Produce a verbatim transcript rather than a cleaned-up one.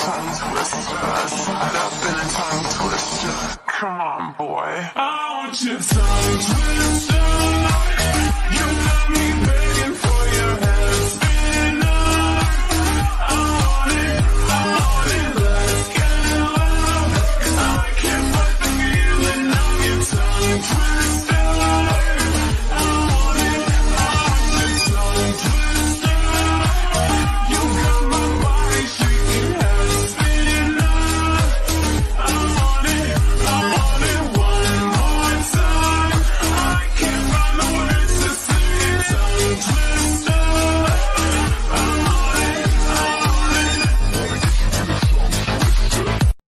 tongue twister, tied up in a tongue twister. Come on, boy. I want your tongue twister. You got me.